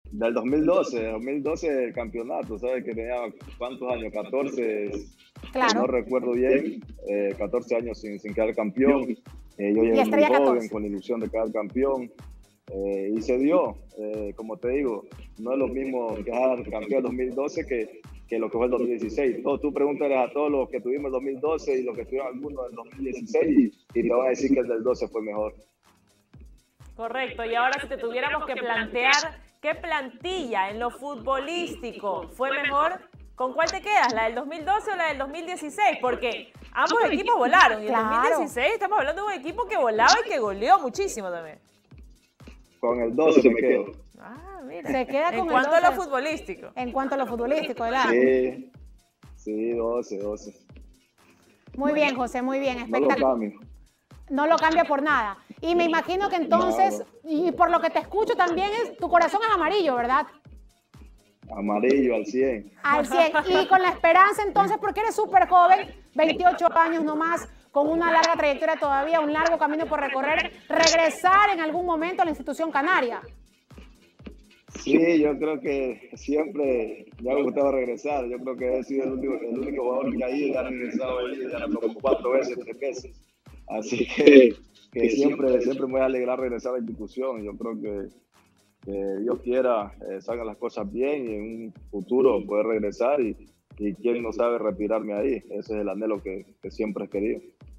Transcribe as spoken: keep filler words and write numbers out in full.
Del dos mil doce, dos mil doce el campeonato, ¿sabes? Que tenía cuántos años, catorce, no Claro. recuerdo bien, eh, catorce años sin, sin quedar campeón. Eh, yo Y llegué muy Estrella joven, catorce. con la ilusión de quedar campeón. Eh, y se dio, eh, como te digo, no es lo mismo quedar campeón en dos mil doce que, que lo que fue el dos mil dieciséis. Todo, tú pregúntales a todos los que tuvimos en dos mil doce y los que tuvieron algunos en dos mil dieciséis y, y te van a decir que el del doce fue mejor. Correcto, y ahora si te tuviéramos que plantear qué plantilla en lo futbolístico fue mejor, ¿con cuál te quedas? ¿La del dos mil doce o la del dos mil dieciséis? Porque ambos equipos volaron y en Claro. dos mil dieciséis estamos hablando de un equipo que volaba y que goleó muchísimo también. Con el doce me quedo. Ah, mira. Se queda En con el cuanto a lo doce. futbolístico. En cuanto a lo futbolístico, ¿verdad? Sí, sí, doce, doce. Muy bien, José, muy bien. No lo Espectacular. cambio. No lo cambia por nada. Y me imagino que entonces, y por lo que te escucho también, es tu corazón es amarillo, ¿verdad? Amarillo al cien. Al cien. Y con la esperanza entonces, porque eres súper joven, veintiocho años nomás, con una larga trayectoria todavía, un largo camino por recorrer, regresar en algún momento a la institución canaria. Sí, yo creo que siempre me ha gustado regresar. Yo creo que he sido el único, el único jugador que ha ido y ha regresado ahí ya como cuatro veces, tres veces. Así que, que siempre, siempre me voy a alegrar regresar a la institución. Yo creo que, que Dios quiera eh, salgan las cosas bien y en un futuro poder regresar y, y quién no sabe retirarme ahí. Ese es el anhelo que, que siempre he querido.